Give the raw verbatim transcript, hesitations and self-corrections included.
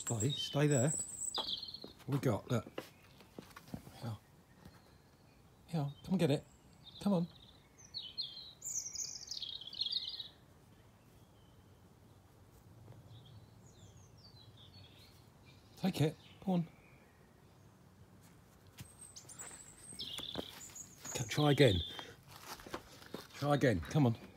Stay, stay there. What we got? Look. Here. Here, come and get it. Come on. Take it. Go on. Okay, try again. Try again. Come on.